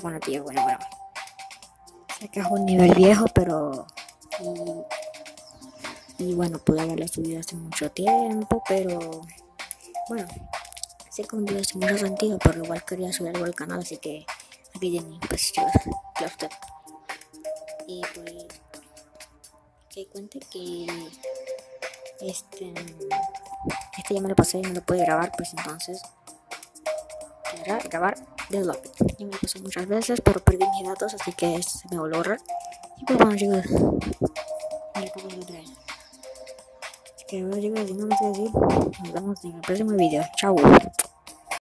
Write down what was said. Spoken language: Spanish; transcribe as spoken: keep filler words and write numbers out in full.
bueno, tío, bueno, bueno. Sé que es un nivel viejo, pero... Y, y bueno, pude haberlo subido hace mucho tiempo, pero... Bueno, sé que un video sin mucho sentido, pero igual quería subir algo al canal, así que... Aquí tienen, pues, chicos, ya usted. Y pues... Que cuente que... Este... Este ya me lo pasé y no lo pude grabar, pues entonces... Grabar, grabar de Lobby. Ya me lo pasé muchas veces, pero perdí mis datos, así que se me volvió a borrar. Y pues bueno, chicos, me lo pongo otra vez. Que bueno, chicos, si no me sé decir, nos vemos en el próximo video. Chao.